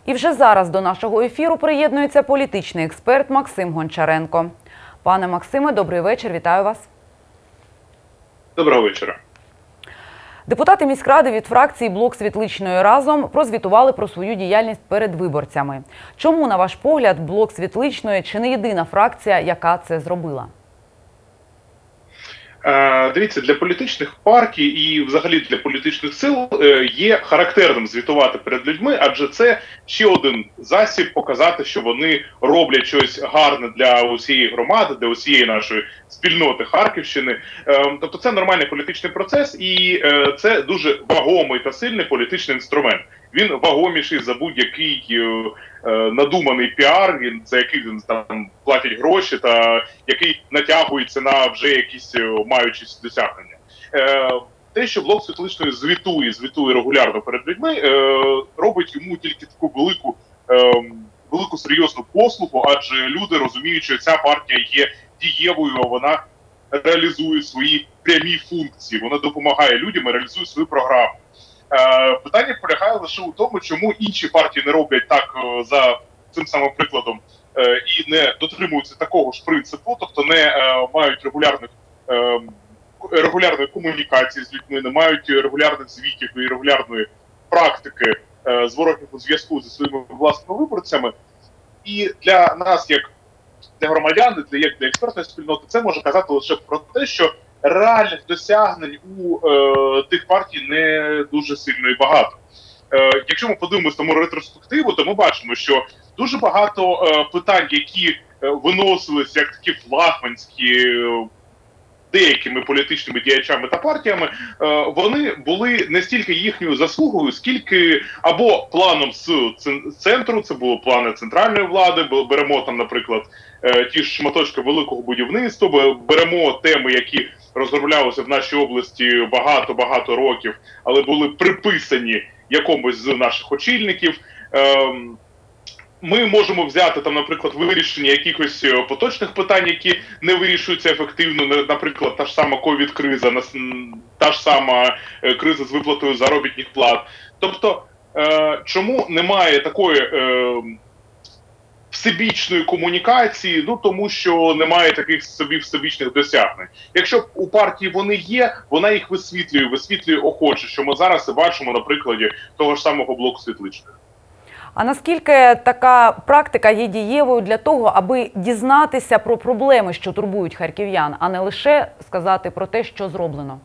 І вже зараз до нашого ефіру приєднується політичний експерт Максим Гончаренко. Пане Максиме, добрий вечір, вітаю вас. Доброго вечора. Депутати міськради від фракції «Блок Світличної разом» прозвітували про свою діяльність перед виборцями. Чому, на ваш погляд, «Блок Світличної» чи не єдина фракція, яка це зробила? Дивіться, для політичних партій і взагалі для політичних сил є характерним звітувати перед людьми, адже це ще один засіб показати, що вони роблять щось гарне для усієї громади, для усієї нашої спільноти Харківщини. Тобто це нормальний політичний процес і це дуже вагомий та сильний політичний інструмент. Він вагоміший за будь-який надуманий піар, за який там платять гроші та який натягується на вже якісь маючість досягнення. Те, що блок Світличної звітує регулярно перед людьми, робить йому тільки таку велику серйозну послугу, адже люди розуміють, що ця партія є дієвою, а вона реалізує свої прямі функції, вона допомагає людям і реалізує свою програму. Питання полягає лише у тому, чому інші партії не роблять так за цим самим прикладом і не дотримуються такого ж принципу, тобто не мають регулярної комунікації з людьми, не мають регулярних звітів і регулярної практики зворотнього зв'язку зі своїми власними виборцями. І для нас, як для громадян, як для експертної спільноти, це може казати лише про те, що реальних досягнень у тих партій не дуже сильно і багато. Якщо ми подивимося тому ретроспективу, то ми бачимо, що дуже багато питань, які виносились як такі флагманські деякими політичними діячами та партіями, вони були не стільки їхньою заслугою, скільки або планом з центру, це були плани центральної влади, беремо там, наприклад, ті ж шматочки великого будівництва, беремо теми, які розроблялися в нашій області багато років, але були приписані якомусь з наших очільників. Ми можемо взяти там, наприклад, вирішення якихось поточних питань, які не вирішуються ефективно, наприклад, та ж сама ковід-криза, та ж сама криза з виплатою заробітних плат. Тобто, чому немає такої всебічної комунікації? Ну, тому що немає таких всебічних досягнень. Якщо б у партії вони є, вона їх висвітлює охоче, що ми зараз і бачимо на прикладі того ж самого блоку Світличних. А наскільки така практика є дієвою для того, аби дізнатися про проблеми, що турбують харків'ян, а не лише сказати про те, що зроблено?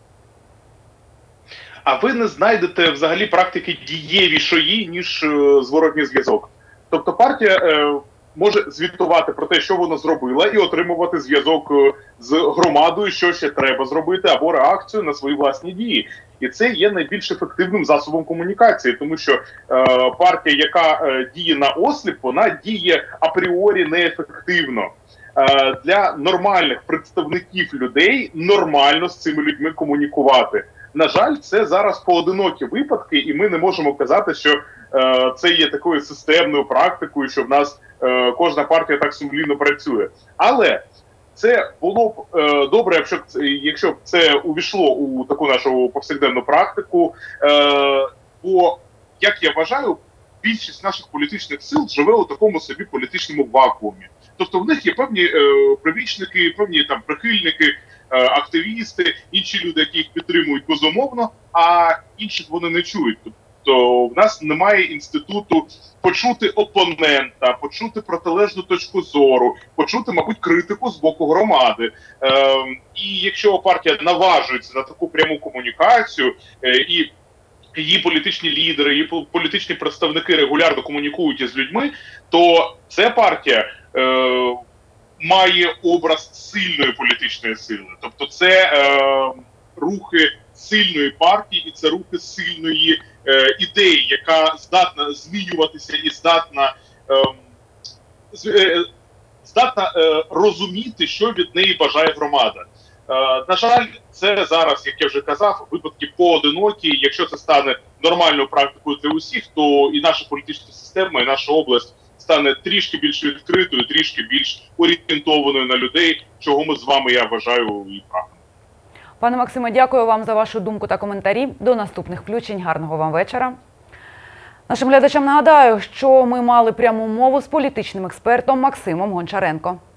А ви не знайдете взагалі практики дієвішої, ніж зворотній зв'язок. Тобто партія може звітувати про те, що вона зробила, і отримувати зв'язок з громадою, що ще треба зробити, або реакцію на свої власні дії. І це є найбільш ефективним засобом комунікації, тому що партія, яка діє на осліп, вона діє апріорі неефективно. Для нормальних представників людей нормально з цими людьми комунікувати. На жаль, це зараз поодинокі випадки, і ми не можемо казати, що це є такою системною практикою, що в нас кожна партія так сумлінно працює. Але це було б добре, якщо б це увійшло у таку нашу повсякденну практику, бо, як я вважаю, більшість наших політичних сил живе у такому собі політичному вакуумі. Тобто в них є певні прибічники, певні там прихильники, активісти, інші люди, які їх підтримують безумовно, а інших вони не чують. Тобто в нас немає інституту почути опонента, почути протилежну точку зору, почути, мабуть, критику з боку громади. І якщо партія наважується на таку пряму комунікацію, і її політичні лідери, її політичні представники регулярно комунікують із людьми, то ця партія має образ сильної політичної сили. Тобто це рухи сильної партії і це рухи сильної ідеї, яка здатна змінюватися і здатна розуміти, що від неї бажає громада. На жаль, це зараз, як я вже казав, випадки поодинокі. Якщо це стане нормальною практикою для усіх, то і наша політична система, і наша область стане трішки більш відкритою, трішки більш орієнтованою на людей, чого ми з вами, я вважаю, і прагнемо. Пане Максиме, дякую вам за вашу думку та коментарі. До наступних включень. Гарного вам вечора. Нашим глядачам нагадаю, що ми мали пряму мову з політичним експертом Максимом Гончаренко.